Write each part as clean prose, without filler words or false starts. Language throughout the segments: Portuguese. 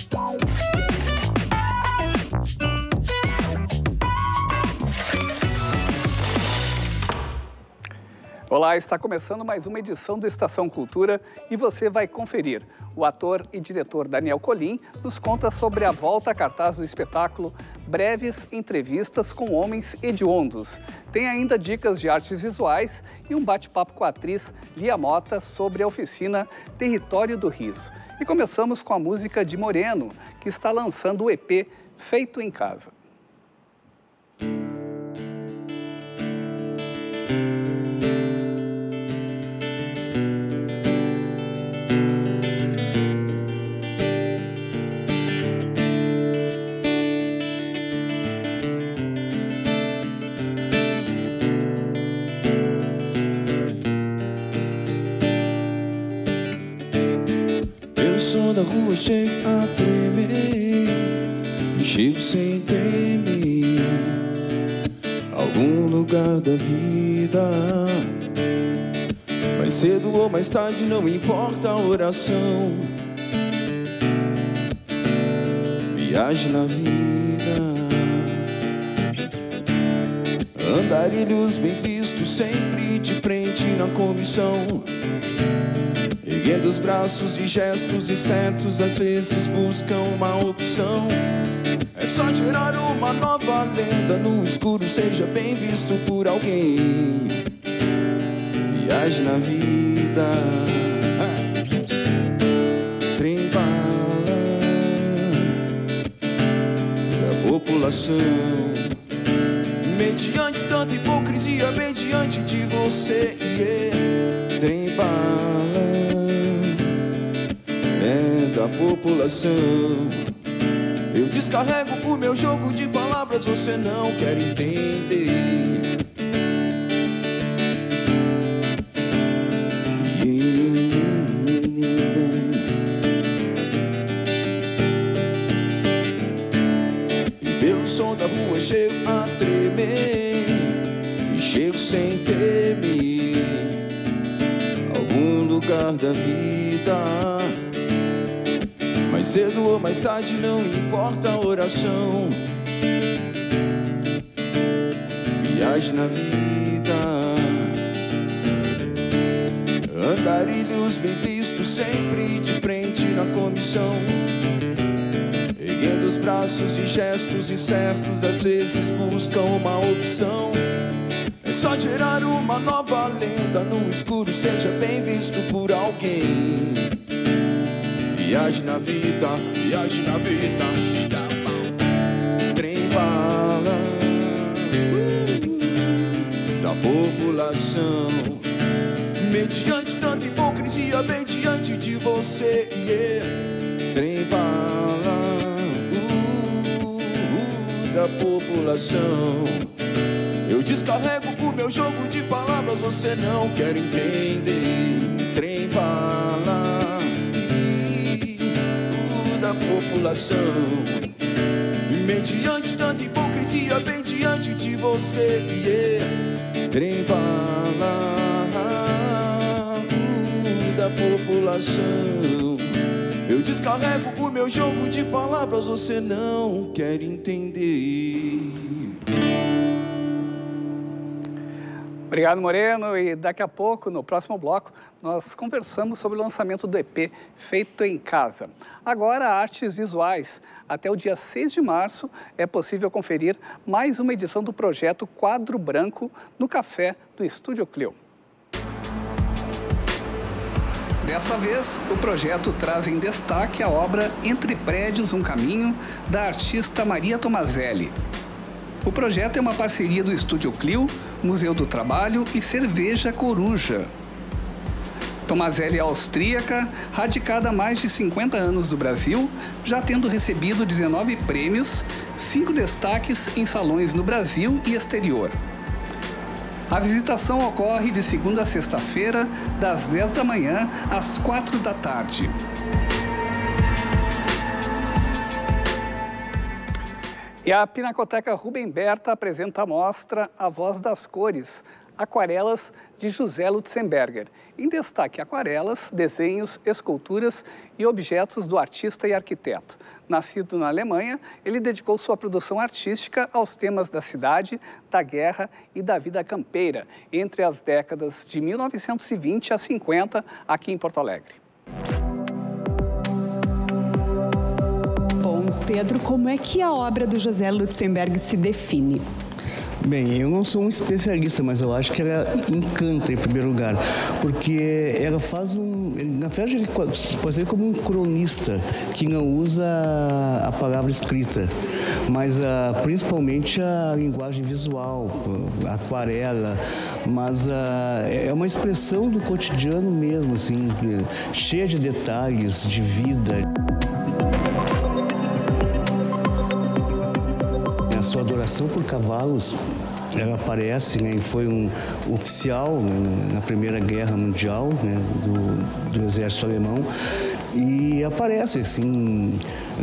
Olá, está começando mais uma edição do Estação Cultura e você vai conferir. O ator e diretor Daniel Colin nos conta sobre a volta a cartaz do espetáculo Breves Entrevistas com Homens Hediondos. Tem ainda dicas de artes visuais e um bate-papo com a atriz Lia Mota sobre a oficina Território do Riso. E começamos com a música de Moreno, que está lançando o EP Feito em Casa. Da rua chego a tremer e chego sem temer algum lugar da vida. Mais cedo ou mais tarde não importa a oração. Viagem na vida, andarilhos bem vistos sempre de frente na comissão. Erguendo os braços e gestos incertos, às vezes buscam uma opção. É só gerar uma nova lenda no escuro, seja bem visto por alguém. Viagem na vida, trem-bala da população. Mediante tanta hipocrisia, bem diante de você, trem-bala da população. Eu descarrego o meu jogo de palavras, você não quer entender. E pelo som da rua chego a tremer e chego sem temer algum lugar da vida. Mais cedo ou mais tarde não importa a oração. Viagem na vida, andarilhos bem vistos sempre de frente na comissão. Erguendo os braços e gestos incertos, às vezes buscam uma opção. É só gerar uma nova lenda no escuro, seja bem visto por alguém. Viagem na vida, viagem na vida, trem-bala da população. Mediante tanta hipocrisia, bem diante de você, trem-bala da população. Eu descarrego o meu jogo de palavras, você não quer entender. Trem-bala da população. Mediante tanta hipocrisia, bem diante de você, trem-bala da população. Eu descarrego o meu jogo de palavras, você não quer entender. Obrigado, Moreno. E daqui a pouco, no próximo bloco, nós conversamos sobre o lançamento do EP Feito em Casa. Agora, artes visuais. Até o dia 6 de março é possível conferir mais uma edição do projeto Quadro Branco no Café do Estúdio Clio. Dessa vez, o projeto traz em destaque a obra Entre Prédios, um Caminho, da artista Maria Tomazelli. O projeto é uma parceria do Estúdio Clio, Museu do Trabalho e Cerveja Coruja. Tomazelli é austríaca, radicada há mais de 50 anos do Brasil, já tendo recebido 19 prêmios, 5 destaques em salões no Brasil e exterior. A visitação ocorre de segunda a sexta-feira, das 10 da manhã às 4 da tarde. E a Pinacoteca Rubem Berta apresenta a mostra A Voz das Cores, Aquarelas de José Lutzenberger. Em destaque, aquarelas, desenhos, esculturas e objetos do artista e arquiteto. Nascido na Alemanha, ele dedicou sua produção artística aos temas da cidade, da guerra e da vida campeira, entre as décadas de 1920 a 50, aqui em Porto Alegre. Bom, Pedro, como é que a obra do José Lutzenberger se define? Bem, eu não sou um especialista, mas eu acho que ela encanta em primeiro lugar, porque ela faz na verdade, ele pode ser como um cronista que não usa a palavra escrita, mas principalmente a linguagem visual, a aquarela, mas é uma expressão do cotidiano mesmo, assim, cheia de detalhes, de vida. A sua adoração por cavalos, ela aparece, né, e foi um oficial, né, na Primeira Guerra Mundial, né, do exército alemão, e aparece assim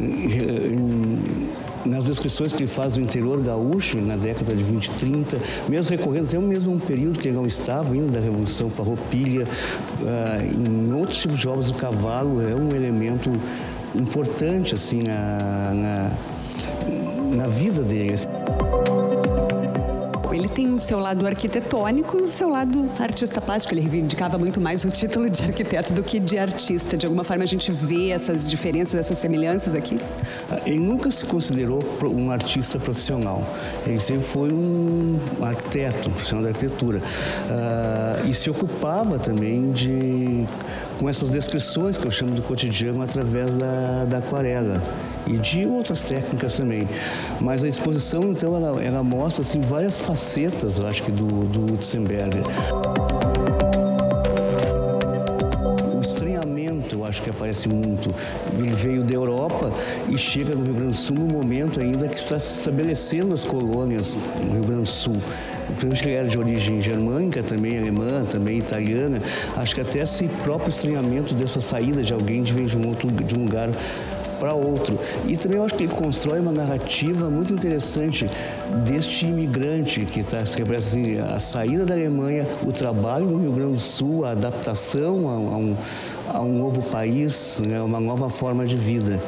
nas descrições que ele faz do interior gaúcho na década de 20 e 30, mesmo recorrendo até mesmo um período que ele não estava indo da Revolução Farroupilha, em outros tipos de obras, o cavalo é um elemento importante assim na vida dele. Ele tem o seu lado arquitetônico e o seu lado artista plástico. Ele reivindicava muito mais o título de arquiteto do que de artista. De alguma forma, a gente vê essas diferenças, essas semelhanças aqui? Ele nunca se considerou um artista profissional. Ele sempre foi um arquiteto, um profissional da arquitetura. E se ocupava também com essas descrições que eu chamo do cotidiano através da aquarela e de outras técnicas também. Mas a exposição, então, ela mostra assim, várias facetas, eu acho que, do Lutzenberger. O estranhamento, eu acho que aparece muito. Ele veio da Europa e chega no Rio Grande do Sul no momento ainda que está se estabelecendo as colônias no Rio Grande do Sul. Principalmente que ele era de origem germânica, também alemã, também italiana. Acho que até esse próprio estranhamento dessa saída de alguém que vem de um lugar para outro. E também eu acho que ele constrói uma narrativa muito interessante deste imigrante que representa assim, a saída da Alemanha, o trabalho no Rio Grande do Sul, a adaptação a um novo país, né, uma nova forma de vida.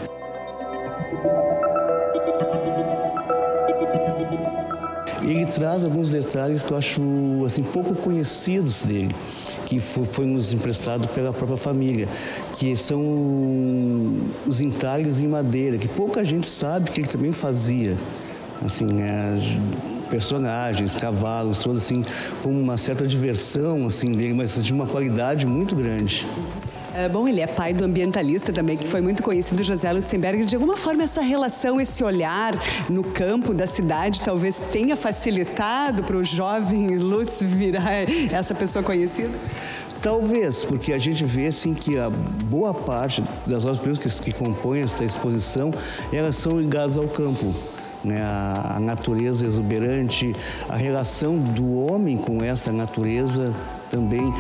Ele traz alguns detalhes que eu acho assim, pouco conhecidos dele, que foi nos emprestado pela própria família, que são os entalhes em madeira, que pouca gente sabe que ele também fazia. Assim, personagens, cavalos, todos assim, com uma certa diversão assim, dele, mas de uma qualidade muito grande. Bom, ele é pai do ambientalista também, que foi muito conhecido, José Lutzenberger. De alguma forma, essa relação, esse olhar no campo da cidade, talvez tenha facilitado para o jovem Lutz virar essa pessoa conhecida? Talvez, porque a gente vê assim, que a boa parte das obras que compõem essa exposição, elas são ligadas ao campo. Né, a natureza exuberante, a relação do homem com essa natureza também.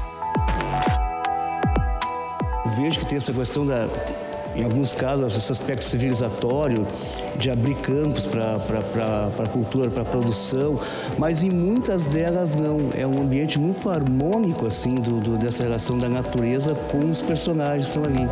Vejo que tem essa questão em alguns casos, esse aspecto civilizatório, de abrir campos para a cultura, para a produção, mas em muitas delas não. É um ambiente muito harmônico, assim, dessa relação da natureza com os personagens que estão ali.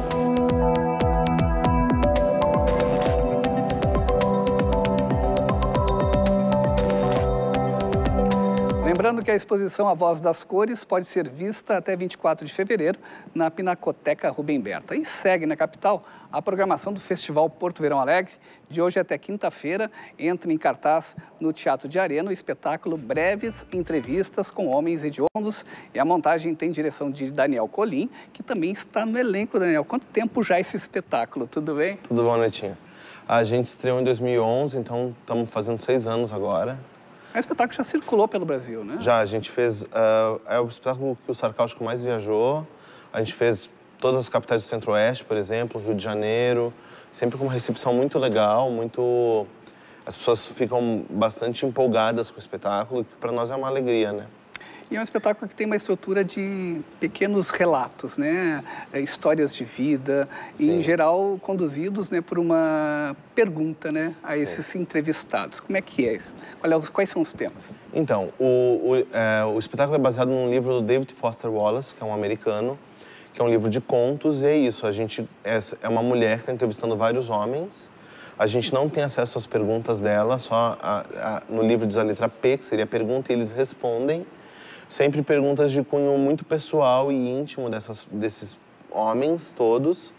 Lembrando que a exposição A Voz das Cores pode ser vista até 24 de fevereiro na Pinacoteca Rubem Berta. E segue na capital a programação do Festival Porto Verão Alegre. De hoje até quinta-feira, entra em cartaz no Teatro de Arena o espetáculo Breves Entrevistas com Homens Hediondos. E a montagem tem direção de Daniel Colim, que também está no elenco. Daniel, quanto tempo já esse espetáculo? Tudo bem? Tudo bom, Netinho. A gente estreou em 2011, então estamos fazendo 6 anos agora. É um espetáculo que já circulou pelo Brasil, né? Já, a gente fez... é o espetáculo que o Sarcástico mais viajou. A gente fez todas as capitais do Centro-Oeste, por exemplo, Rio de Janeiro. Sempre com uma recepção muito legal, muito... As pessoas ficam bastante empolgadas com o espetáculo, que para nós é uma alegria, né? E é um espetáculo que tem uma estrutura de pequenos relatos, né? Histórias de vida, e, em geral, conduzidos, né, por uma pergunta, né, a esses entrevistados. Como é que é isso? Quais são os temas? Então, o espetáculo é baseado num livro do David Foster Wallace, que é um americano, que é um livro de contos, e é isso. É uma mulher que está entrevistando vários homens. A gente não tem acesso às perguntas dela, só no livro diz a letra P, que seria a pergunta, e eles respondem. Sempre perguntas de cunho muito pessoal e íntimo desses homens todos.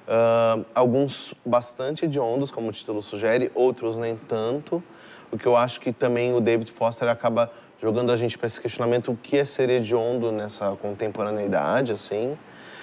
Alguns bastante hediondos, como o título sugere, outros nem tanto. O que eu acho que também o David Foster acaba jogando a gente para esse questionamento: o que é ser hediondo nessa contemporaneidade, assim.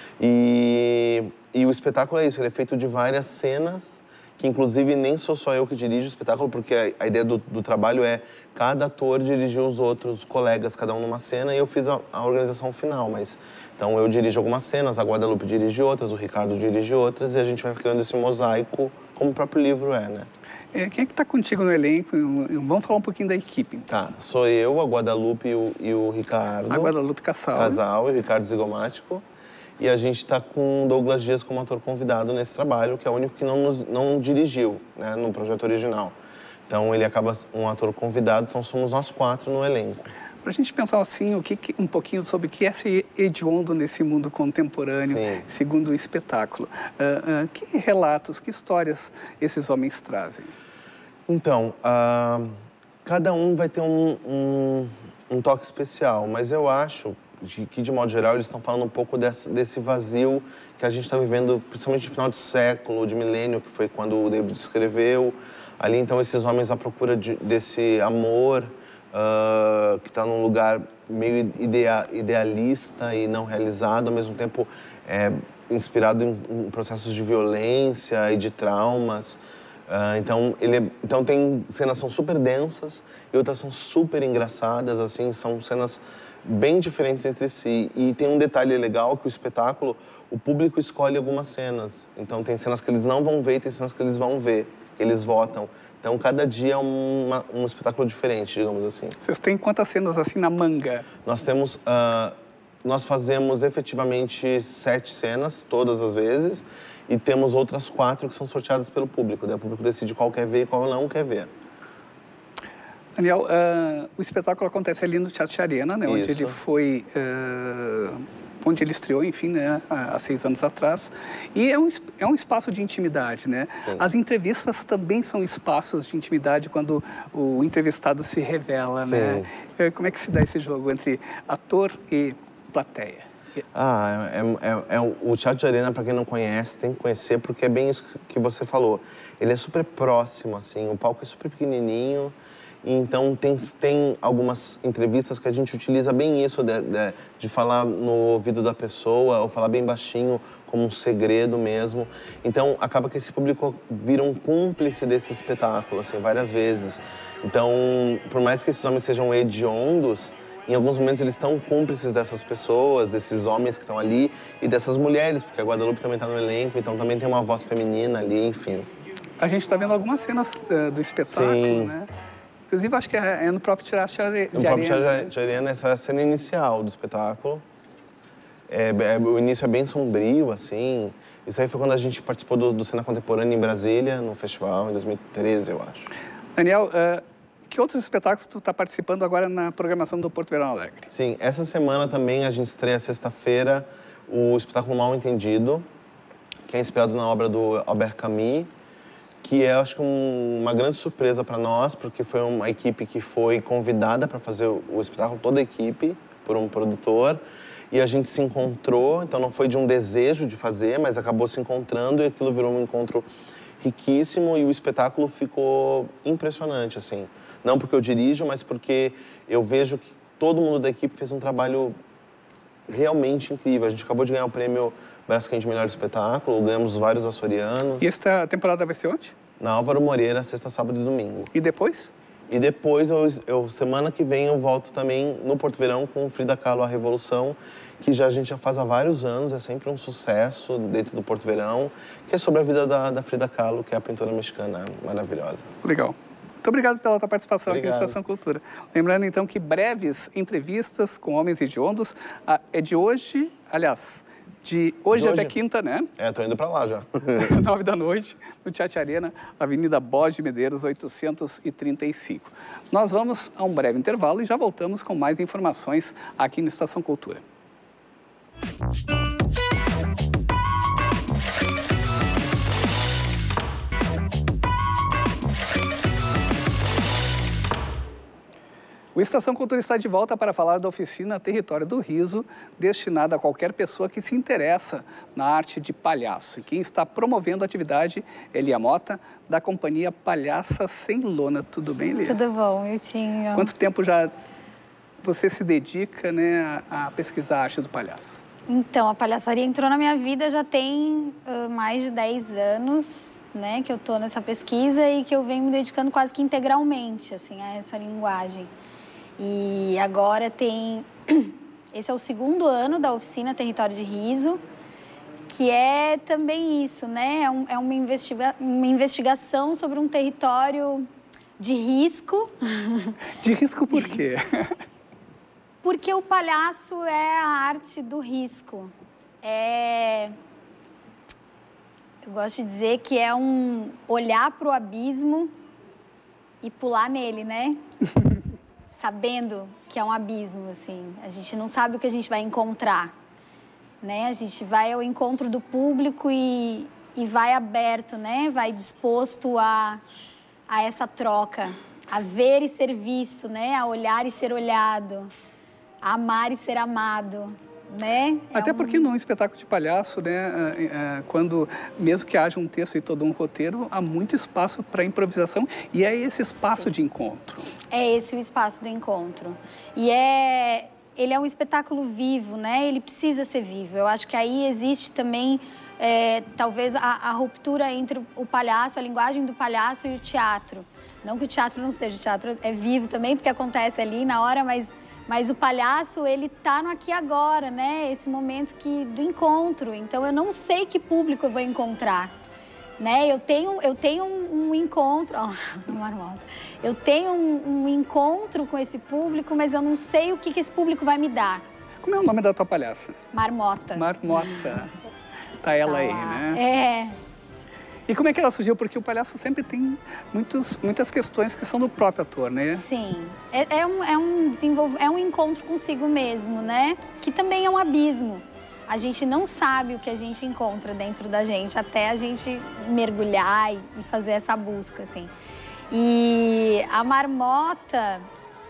E o espetáculo é isso, ele é feito de várias cenas, que inclusive nem sou só eu que dirijo o espetáculo, porque a ideia do trabalho é cada ator dirigir os outros colegas, cada um numa cena, e eu fiz a organização final, mas então eu dirijo algumas cenas, a Guadalupe dirige outras, o Ricardo dirige outras, e a gente vai criando esse mosaico, como o próprio livro é, né? Quem é que está contigo no elenco? Vamos falar um pouquinho da equipe. Então. Tá, sou eu, a Guadalupe e o Ricardo. A Guadalupe Casal. Casal, e o Ricardo Zigomático. E a gente está com o Douglas Dias como ator convidado nesse trabalho, que é o único que não dirigiu, né, no projeto original. Então ele acaba um ator convidado, então somos nós 4 no elenco. Para a gente pensar assim, um pouquinho sobre o que é ser hediondo nesse mundo contemporâneo, Sim. segundo o espetáculo. Que relatos, que histórias esses homens trazem? Então, cada um vai ter um toque especial, mas eu acho que, de modo geral, eles estão falando um pouco desse vazio que a gente está vivendo, principalmente no final de século, de milênio, que foi quando o David escreveu. Ali, então, esses homens à procura desse amor que está num lugar meio idealista e não realizado, ao mesmo tempo inspirado em processos de violência e de traumas. Então tem cenas que são super densas e outras são super engraçadas, assim, são cenas bem diferentes entre si. E tem um detalhe legal, que o espetáculo, o público escolhe algumas cenas. Então tem cenas que eles não vão ver e tem cenas que eles vão ver, que eles votam. Então cada dia é um espetáculo diferente, digamos assim. Vocês têm quantas cenas assim na manga? Nós fazemos efetivamente 7 cenas, todas as vezes, e temos outras 4 que são sorteadas pelo público. Daí o público decide qual quer ver e qual não quer ver. Daniel, o espetáculo acontece ali no Teatro Arena, né, onde ele foi, onde ele estreou, enfim, né, há 6 anos atrás. E é um espaço de intimidade, né? Sim. As entrevistas também são espaços de intimidade quando o entrevistado se revela, Sim. né? Como é que se dá esse jogo entre ator e plateia? O Teatro de Arena, para quem não conhece, tem que conhecer, porque é bem isso que você falou. Ele é super próximo, assim, o palco é super pequenininho. Então, tem algumas entrevistas que a gente utiliza bem isso, de falar no ouvido da pessoa, ou falar bem baixinho, como um segredo mesmo. Então, acaba que esse público vira um cúmplice desse espetáculo, assim, várias vezes. Então, por mais que esses homens sejam hediondos, em alguns momentos eles estão cúmplices dessas pessoas, desses homens que estão ali, e dessas mulheres, porque a Guadalupe também está no elenco, então também tem uma voz feminina ali, enfim. A gente está vendo algumas cenas do espetáculo, Sim. né? Inclusive, acho que é no próprio Teatro de Arena. No próprio Teatro de Arena, essa é a cena inicial do espetáculo. O início é bem sombrio, assim. Isso aí foi quando a gente participou do Cena Contemporânea em Brasília, no festival, em 2013, eu acho. Daniel, que outros espetáculos tu está participando agora na programação do Porto Verão Alegre? Sim, essa semana também a gente estreia sexta-feira o espetáculo Mal Entendido, que é inspirado na obra do Albert Camus, que é, acho que, uma grande surpresa para nós, porque foi uma equipe que foi convidada para fazer o espetáculo, toda a equipe, por um produtor, e a gente se encontrou, então não foi de um desejo de fazer, mas acabou se encontrando e aquilo virou um encontro riquíssimo e o espetáculo ficou impressionante, assim. Não porque eu dirijo, mas porque eu vejo que todo mundo da equipe fez um trabalho realmente incrível. A gente acabou de ganhar o prêmio Braskem de Melhor Espetáculo, ganhamos vários açorianos. E esta temporada vai ser onde? Na Álvaro Moreira, sexta, sábado e domingo. E depois? E depois, semana que vem, eu volto também no Porto Verão com Frida Kahlo, A Revolução, que a gente já faz há vários anos, é sempre um sucesso dentro do Porto Verão, que é sobre a vida da Frida Kahlo, que é a pintora mexicana maravilhosa. Legal. Muito obrigado pela tua participação aqui na Obrigado. Estação Cultura. Lembrando, então, que breves entrevistas com homens hediondos é de hoje, aliás, de hoje até quinta, né? Tô indo pra lá já. 9 da noite, no Teatro Arena, Avenida Borges de Medeiros, 835. Nós vamos a um breve intervalo e já voltamos com mais informações aqui na Estação Cultura. O Estação Cultura está de volta para falar da oficina Território do Riso, destinada a qualquer pessoa que se interessa na arte de palhaço. E quem está promovendo a atividade é Lia Mota, da companhia Palhaça Sem Lona. Tudo bem, Lia? Tudo bom, Miltinho. Quanto tempo já você se dedica, né, a pesquisar a arte do palhaço? Então, a palhaçaria entrou na minha vida já tem mais de 10 anos, né, que eu estou nessa pesquisa e que eu venho me dedicando quase que integralmente, assim, a essa linguagem. E agora esse é o 2º ano da oficina Território de Riso, que é também isso, né? É uma investigação sobre um território de risco. De risco por quê? Porque o palhaço é a arte do risco. Eu gosto de dizer que é um olhar para o abismo e pular nele, né? Sabendo que é um abismo, assim. A gente não sabe o que a gente vai encontrar, né? A gente vai ao encontro do público e vai aberto, né? Vai disposto a essa troca, a ver e ser visto, né? A olhar e ser olhado, a amar e ser amado, né? Até porque num espetáculo de palhaço, né, quando, mesmo que haja um texto e todo um roteiro, há muito espaço para improvisação e é esse espaço de encontro. É esse o espaço do encontro. E ele é um espetáculo vivo, né? Ele precisa ser vivo. Eu acho que aí existe também, talvez, a ruptura entre o palhaço, a linguagem do palhaço e o teatro. Não que o teatro não seja, o teatro é vivo também, porque acontece ali na hora, mas o palhaço, ele tá no aqui e agora, né? Esse momento do encontro. Então, eu não sei que público eu vou encontrar, né? Eu tenho um encontro... Ó, marmota. Eu tenho um encontro com esse público, mas eu não sei o que esse público vai me dar. Como é o nome da tua palhaça? Marmota. Marmota. Tá ela aí, né? E como é que ela surgiu? Porque o palhaço sempre tem muitas questões que são do próprio ator, né? Sim. É um encontro consigo mesmo, né? Que também é um abismo. A gente não sabe o que a gente encontra dentro da gente até a gente mergulhar e fazer essa busca, assim. E a marmota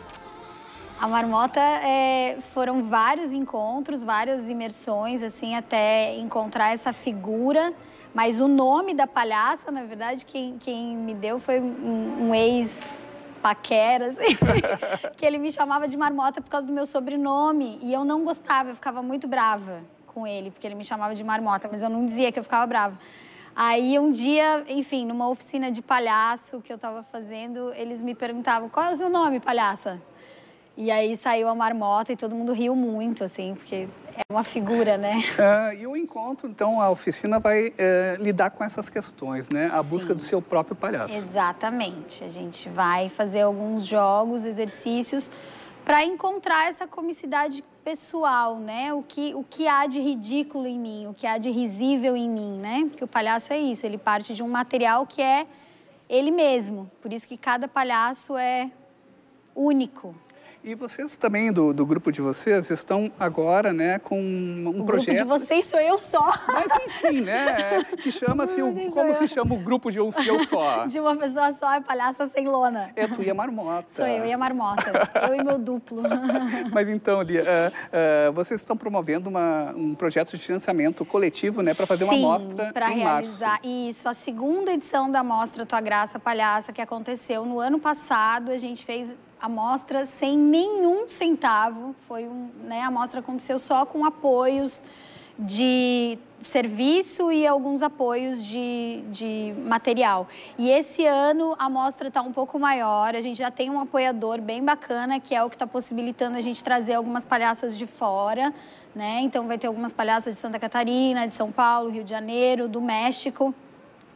foram vários encontros, várias imersões, assim, até encontrar essa figura. Mas o nome da palhaça, na verdade, quem me deu foi um ex-paquera, assim, que ele me chamava de Marmota por causa do meu sobrenome. E eu não gostava, eu ficava muito brava com ele, porque ele me chamava de Marmota, mas eu não dizia que eu ficava brava. Aí, um dia, enfim, numa oficina de palhaço que eu estava fazendo, eles me perguntavam, qual é o seu nome, palhaça? E aí saiu a Marmota e todo mundo riu muito, assim, porque é uma figura, né? E o encontro, então, a oficina vai lidar com essas questões, né? A busca do seu próprio palhaço. Exatamente. A gente vai fazer alguns jogos, exercícios, para encontrar essa comicidade pessoal, né? O que há de ridículo em mim, o que há de risível em mim, né? Porque o palhaço é isso, ele parte de um material que é ele mesmo. Por isso que cada palhaço é único. E vocês também, do grupo de vocês, estão agora, né, com um projeto... O grupo de vocês sou eu só. Mas enfim, né, que chama-se... Como se chama o grupo de eu só? De uma pessoa só, é Palhaça Sem Lona. É tu e a Marmota. Sou eu e a Marmota. Eu e meu duplo. Mas então, Lia, vocês estão promovendo um projeto de financiamento coletivo, né, para fazer uma mostra para realizar. Março. Isso, a 2ª edição da Mostra Tua Graça Palhaça, que aconteceu no ano passado, a gente fez a mostra sem nenhum centavo. A mostra aconteceu só com apoios de serviço e alguns apoios de material. E esse ano a mostra está um pouco maior, a gente já tem um apoiador bem bacana, que é o que está possibilitando a gente trazer algumas palhaças de fora, né? Então vai ter algumas palhaças de Santa Catarina, de São Paulo, Rio de Janeiro, do México.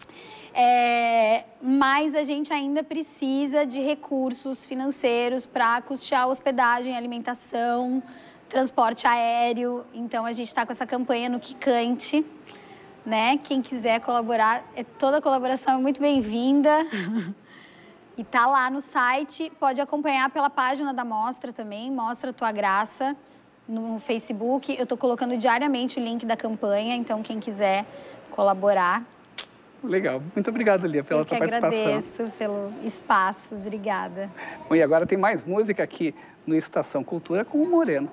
Mas a gente ainda precisa de recursos financeiros para custear hospedagem, alimentação, transporte aéreo. Então, a gente está com essa campanha no Quicante, né? Quem quiser colaborar, toda colaboração é muito bem-vinda. E tá lá no site, pode acompanhar pela página da Mostra também, Mostra Tua Graça, no Facebook. Eu tô colocando diariamente o link da campanha, então quem quiser colaborar. Legal. Muito obrigado, Lia, pela tua participação. Eu que agradeço pelo espaço. Obrigada. Bom, e agora tem mais música aqui no Estação Cultura com o Moreno.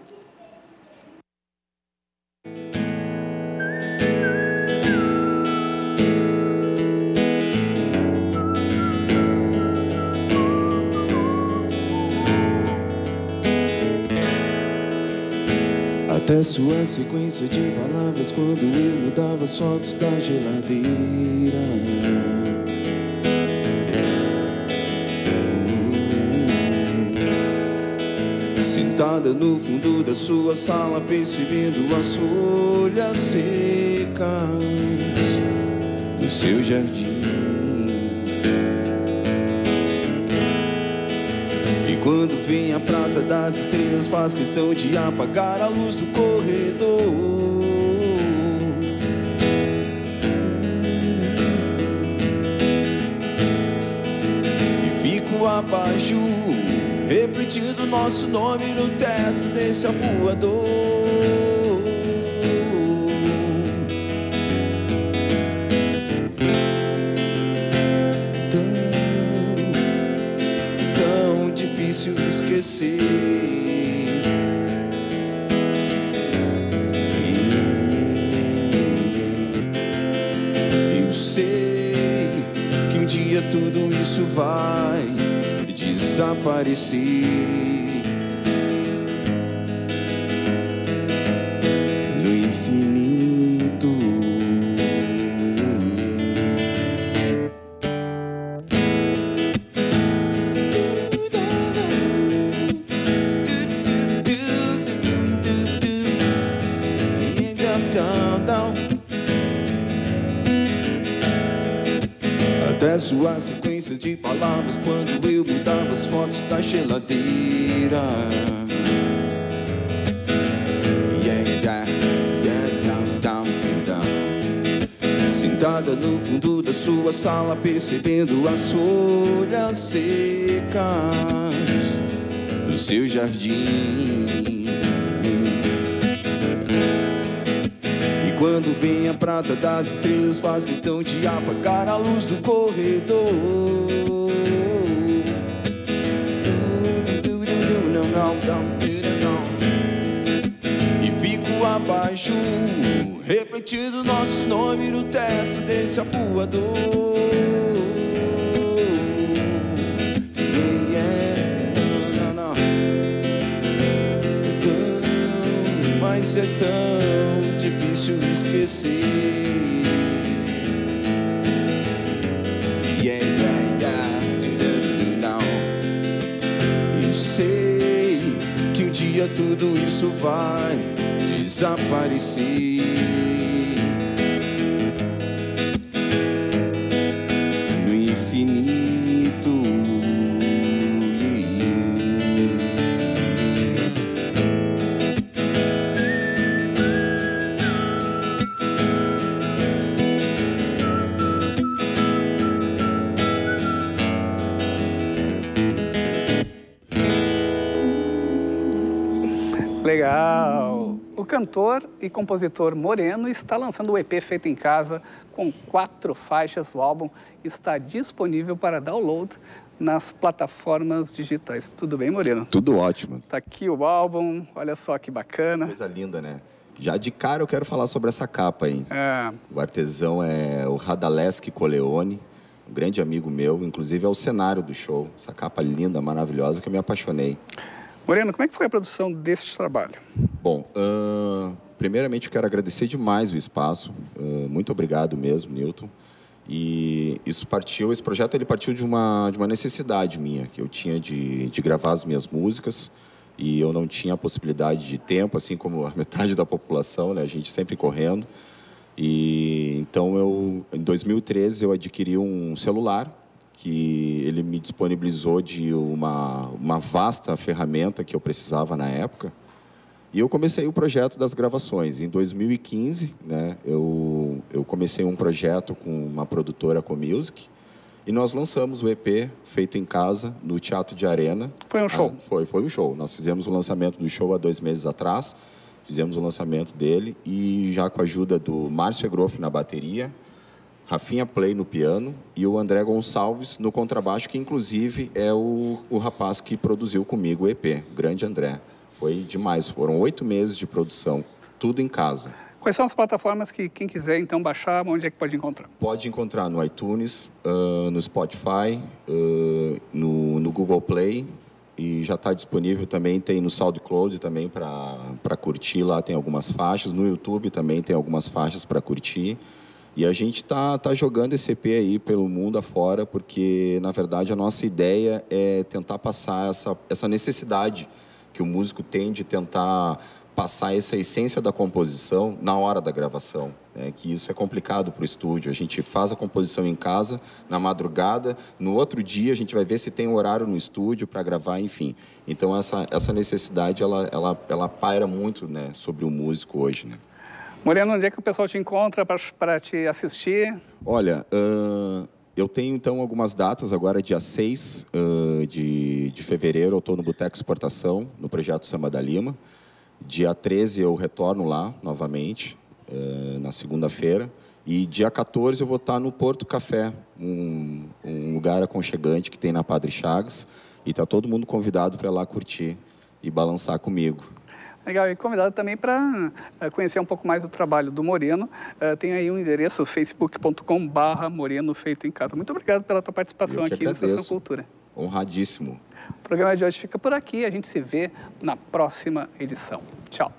Até sua sequência de palavras quando eu mudava as fotos da geladeira. Sentada no fundo da sua sala, percebendo as folhas secas do seu jardim. Quando vem a prata das estrelas, faz questão de apagar a luz do corredor. E fico abaixo, refletindo nosso nome no teto desse abuador. Difícil esquecer. Eu sei que um dia tudo isso vai desaparecer. No infinito. Até suas sequências de palavras quando eu mudava as fotos da geladeira. Sentada no fundo da sua sala, percebendo as folhas secas do seu jardim. Quando vem a prata das estrelas, faz questão de apagar a luz do corredor. E fico abaixo, refletindo nosso nome no teto desse abuador. Mas é tão difícil esquecer. Eu sei que um dia tudo isso vai desaparecer. No infinito. Legal! O cantor e compositor Moreno está lançando o EP Feito em Casa com 4 faixas. O álbum está disponível para download nas plataformas digitais. Tudo bem, Moreno? Tudo ótimo. Tá aqui o álbum, olha só que bacana. Coisa linda, né? Já de cara eu quero falar sobre essa capa aí. O artesão é o Radaleski Coleone, um grande amigo meu, inclusive é o cenário do show. Essa capa linda, maravilhosa, que eu me apaixonei. Moreno, como é que foi a produção deste trabalho? Bom, primeiramente eu quero agradecer demais o espaço. Muito obrigado mesmo, Newton. E esse projeto ele partiu de uma necessidade minha, que eu tinha de gravar as minhas músicas e eu não tinha a possibilidade de tempo, assim como a metade da população, né? A gente sempre correndo. E então em 2013 eu adquiri um celular que ele me disponibilizou de uma vasta ferramenta que eu precisava na época. E eu comecei o projeto das gravações. Em 2015, né, eu comecei um projeto com uma produtora, com Music, e nós lançamos o EP feito em casa, no Teatro de Arena. Foi um show? Foi um show. Nós fizemos o lançamento do show há 2 meses atrás, fizemos o lançamento dele, e já com a ajuda do Márcio Egroff na bateria, Rafinha Play no piano e o André Gonçalves no contrabaixo, que inclusive é o rapaz que produziu comigo o EP, o grande André. Foi demais, foram 8 meses de produção, tudo em casa. Quais são as plataformas que quem quiser então baixar, onde é que pode encontrar? Pode encontrar no iTunes, no Spotify, no Google Play, e já está disponível também, tem no SoundCloud também para curtir, lá tem algumas faixas, no YouTube também tem algumas faixas para curtir. E a gente tá jogando esse EP aí pelo mundo afora, porque, na verdade, a nossa ideia é tentar passar essa necessidade que o músico tem de tentar passar essa essência da composição na hora da gravação, né? Que isso é complicado para o estúdio. A gente faz a composição em casa, na madrugada, no outro dia a gente vai ver se tem horário no estúdio para gravar, enfim. Então, essa necessidade, ela paira muito, né, sobre o músico hoje, né? Moreno, onde é que o pessoal te encontra para te assistir? Olha, eu tenho então algumas datas, agora dia 6 de fevereiro eu estou no Boteco Exportação, no Projeto Samba da Lima. Dia 13 eu retorno lá novamente, na segunda-feira. E dia 14 eu vou estar no Porto Café, um lugar aconchegante que tem na Padre Chagas. E está todo mundo convidado para ir lá curtir e balançar comigo. Legal, e convidado também para conhecer um pouco mais do trabalho do Moreno. Tem aí um endereço, facebook.com/Moreno Feito em Casa. Muito obrigado pela tua participação aqui no Estação Cultura. Honradíssimo. O programa de hoje fica por aqui. A gente se vê na próxima edição. Tchau.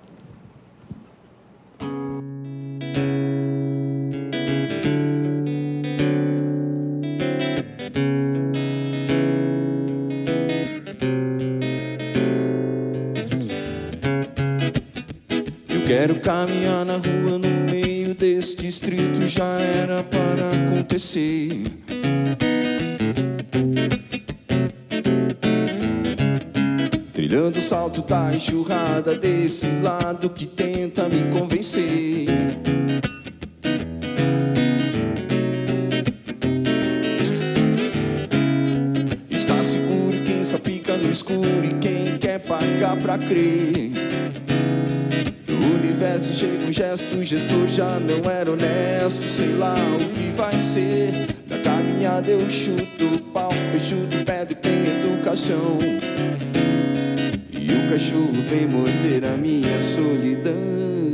Quero caminhar na rua no meio desse distrito, já era para acontecer. Trilhando o salto da enxurrada desse lado que tenta me convencer. Está seguro quem só fica no escuro e quem quer pagar pra crer. O universo chega um gesto, o gestor já não era honesto. Sei lá o que vai ser. Na caminhada eu chuto o pau, eu chuto pedra e tenho educação. E o cachorro vem morder a minha solidão.